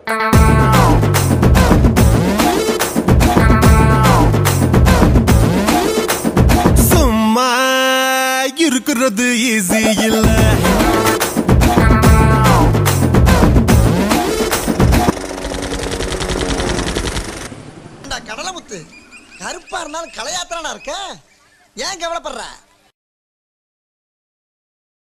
சும்மா இருக்கிறது ஈஸி இல்ல. கடலை முத்து கருப்பா இருந்தாலும் கலையாத்திரனா இருக்க, ஏன் கவலைப்படுற?